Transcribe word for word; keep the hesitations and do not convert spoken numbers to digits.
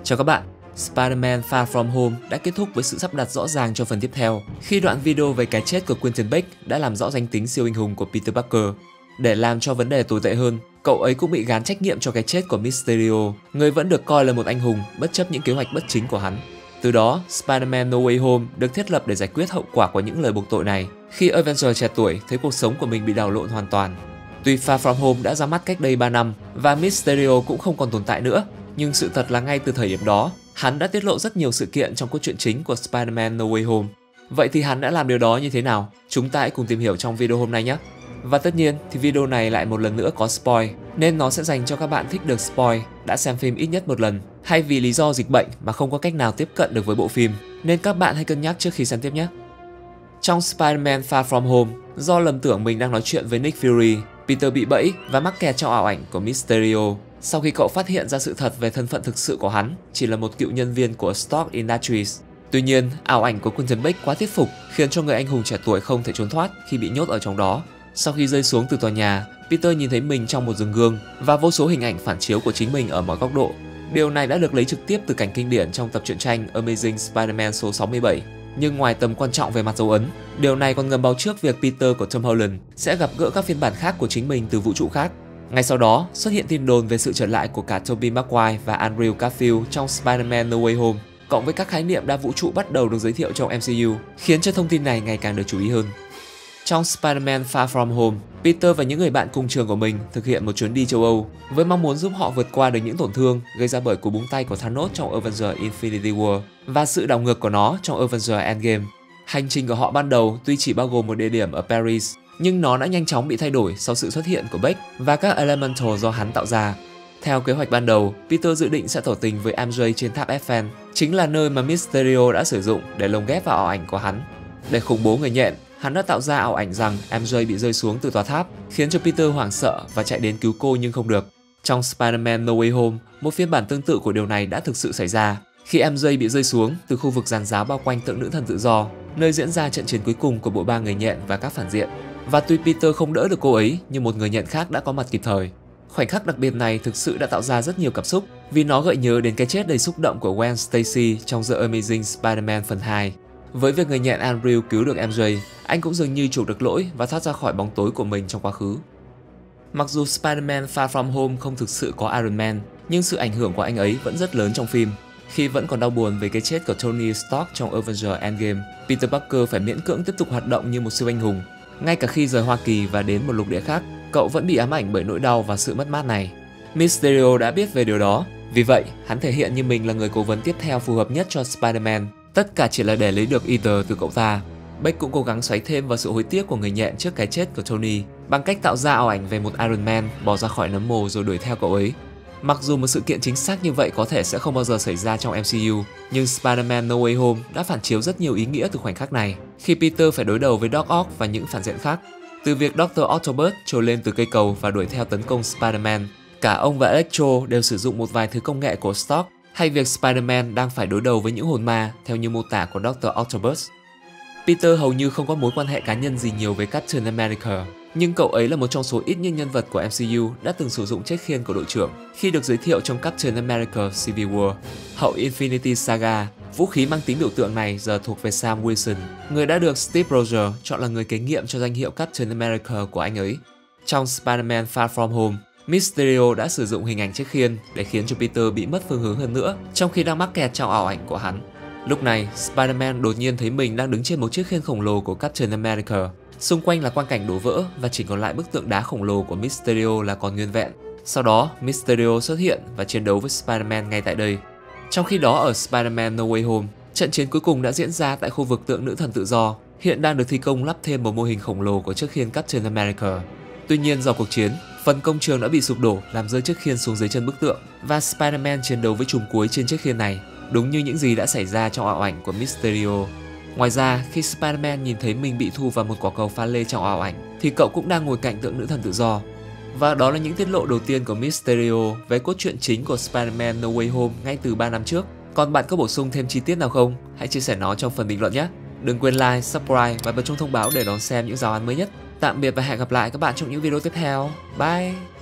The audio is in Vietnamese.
Chào các bạn, Spider-Man Far From Home đã kết thúc với sự sắp đặt rõ ràng cho phần tiếp theo khi đoạn video về cái chết của Quentin Beck đã làm rõ danh tính siêu anh hùng của Peter Parker. Để làm cho vấn đề tồi tệ hơn, cậu ấy cũng bị gán trách nhiệm cho cái chết của Mysterio, người vẫn được coi là một anh hùng bất chấp những kế hoạch bất chính của hắn. Từ đó, Spider-Man No Way Home được thiết lập để giải quyết hậu quả của những lời buộc tội này khi Avenger trẻ tuổi thấy cuộc sống của mình bị đảo lộn hoàn toàn. Tuy Far From Home đã ra mắt cách đây ba năm và Mysterio cũng không còn tồn tại nữa, nhưng sự thật là ngay từ thời điểm đó, hắn đã tiết lộ rất nhiều sự kiện trong cốt truyện chính của Spider-Man No Way Home. Vậy thì hắn đã làm điều đó như thế nào? Chúng ta hãy cùng tìm hiểu trong video hôm nay nhé! Và tất nhiên thì video này lại một lần nữa có spoil, nên nó sẽ dành cho các bạn thích được spoil, đã xem phim ít nhất một lần, hay vì lý do dịch bệnh mà không có cách nào tiếp cận được với bộ phim, nên các bạn hãy cân nhắc trước khi xem tiếp nhé! Trong Spider-Man Far From Home, do lầm tưởng mình đang nói chuyện với Nick Fury, Peter bị bẫy và mắc kẹt trong ảo ảnh của Mysterio. Sau khi cậu phát hiện ra sự thật về thân phận thực sự của hắn chỉ là một cựu nhân viên của Stark Industries. Tuy nhiên, ảo ảnh của Quentin Beck quá thuyết phục khiến cho người anh hùng trẻ tuổi không thể trốn thoát khi bị nhốt ở trong đó. Sau khi rơi xuống từ tòa nhà, Peter nhìn thấy mình trong một rừng gương và vô số hình ảnh phản chiếu của chính mình ở mọi góc độ. Điều này đã được lấy trực tiếp từ cảnh kinh điển trong tập truyện tranh Amazing Spider-Man số sáu mươi bảy. Nhưng ngoài tầm quan trọng về mặt dấu ấn, điều này còn ngầm báo trước việc Peter của Tom Holland sẽ gặp gỡ các phiên bản khác của chính mình từ vũ trụ khác. Ngay sau đó, xuất hiện tin đồn về sự trở lại của cả Tobey Maguire và Andrew Garfield trong Spider-Man No Way Home, cộng với các khái niệm đa vũ trụ bắt đầu được giới thiệu trong em xê u, khiến cho thông tin này ngày càng được chú ý hơn. Trong Spider-Man Far From Home, Peter và những người bạn cùng trường của mình thực hiện một chuyến đi châu Âu với mong muốn giúp họ vượt qua được những tổn thương gây ra bởi cú búng tay của Thanos trong Avengers Infinity War và sự đảo ngược của nó trong Avengers Endgame. Hành trình của họ ban đầu tuy chỉ bao gồm một địa điểm ở Paris, nhưng nó đã nhanh chóng bị thay đổi sau sự xuất hiện của Beck và các Elemental do hắn tạo ra. Theo kế hoạch ban đầu, Peter dự định sẽ tỏ tình với em gi trên tháp Eiffel, chính là nơi mà Mysterio đã sử dụng để lồng ghép vào ảo ảnh của hắn. Để khủng bố người nhện, hắn đã tạo ra ảo ảnh rằng em gi bị rơi xuống từ tòa tháp, khiến cho Peter hoảng sợ và chạy đến cứu cô nhưng không được. Trong Spider-Man No Way Home, một phiên bản tương tự của điều này đã thực sự xảy ra khi em gi bị rơi xuống từ khu vực giàn giáo bao quanh tượng nữ thần tự do, nơi diễn ra trận chiến cuối cùng của bộ ba người nhện và các phản diện. Và tuy Peter không đỡ được cô ấy, nhưng một người nhện khác đã có mặt kịp thời. Khoảnh khắc đặc biệt này thực sự đã tạo ra rất nhiều cảm xúc vì nó gợi nhớ đến cái chết đầy xúc động của Gwen Stacy trong The Amazing Spider-Man phần hai. Với việc người nhện Andrew cứu được em gi, anh cũng dường như chuộc được lỗi và thoát ra khỏi bóng tối của mình trong quá khứ. Mặc dù Spider-Man Far From Home không thực sự có Iron Man, nhưng sự ảnh hưởng của anh ấy vẫn rất lớn trong phim. Khi vẫn còn đau buồn về cái chết của Tony Stark trong Avengers Endgame, Peter Parker phải miễn cưỡng tiếp tục hoạt động như một siêu anh hùng. Ngay cả khi rời Hoa Kỳ và đến một lục địa khác, cậu vẫn bị ám ảnh bởi nỗi đau và sự mất mát này. Mysterio đã biết về điều đó, vì vậy hắn thể hiện như mình là người cố vấn tiếp theo phù hợp nhất cho Spider-Man. Tất cả chỉ là để lấy được Ether từ cậu ta. Beck cũng cố gắng xoáy thêm vào sự hối tiếc của người nhện trước cái chết của Tony bằng cách tạo ra ảo ảnh về một Iron Man bò ra khỏi nấm mồ rồi đuổi theo cậu ấy. Mặc dù một sự kiện chính xác như vậy có thể sẽ không bao giờ xảy ra trong em xê u, nhưng Spider-Man No Way Home đã phản chiếu rất nhiều ý nghĩa từ khoảnh khắc này, khi Peter phải đối đầu với Doc Ock và những phản diện khác. Từ việc Doctor Octopus trồi lên từ cây cầu và đuổi theo tấn công Spider-Man, cả ông và Electro đều sử dụng một vài thứ công nghệ của Stark, hay việc Spider-Man đang phải đối đầu với những hồn ma theo như mô tả của Doctor Octopus. Peter hầu như không có mối quan hệ cá nhân gì nhiều với Captain America, nhưng cậu ấy là một trong số ít những nhân vật của em xê u đã từng sử dụng chiếc khiên của đội trưởng khi được giới thiệu trong Captain America Civil War. Hậu Infinity Saga, vũ khí mang tính biểu tượng này giờ thuộc về Sam Wilson, người đã được Steve Rogers chọn là người kế nhiệm cho danh hiệu Captain America của anh ấy. Trong Spider-Man Far From Home, Mysterio đã sử dụng hình ảnh chiếc khiên để khiến cho Peter bị mất phương hướng hơn nữa trong khi đang mắc kẹt trong ảo ảnh của hắn. Lúc này, Spider-Man đột nhiên thấy mình đang đứng trên một chiếc khiên khổng lồ của Captain America. Xung quanh là quang cảnh đổ vỡ và chỉ còn lại bức tượng đá khổng lồ của Mysterio là còn nguyên vẹn. Sau đó, Mysterio xuất hiện và chiến đấu với Spider-Man ngay tại đây. Trong khi đó ở Spider-Man No Way Home, trận chiến cuối cùng đã diễn ra tại khu vực tượng nữ thần tự do, hiện đang được thi công lắp thêm một mô hình khổng lồ của chiếc khiên Captain America. Tuy nhiên do cuộc chiến, phần công trường đã bị sụp đổ làm rơi chiếc khiên xuống dưới chân bức tượng và Spider-Man chiến đấu với trùm cuối trên chiếc khiên này, đúng như những gì đã xảy ra trong ảo ảnh của Mysterio. Ngoài ra, khi Spider-Man nhìn thấy mình bị thu vào một quả cầu pha lê trong ảo ảnh, thì cậu cũng đang ngồi cạnh tượng nữ thần tự do. Và đó là những tiết lộ đầu tiên của Mysterio về cốt truyện chính của Spider-Man No Way Home ngay từ ba năm trước. Còn bạn có bổ sung thêm chi tiết nào không? Hãy chia sẻ nó trong phần bình luận nhé! Đừng quên like, subscribe và bật chuông thông báo để đón xem những giáo án mới nhất. Tạm biệt và hẹn gặp lại các bạn trong những video tiếp theo. Bye!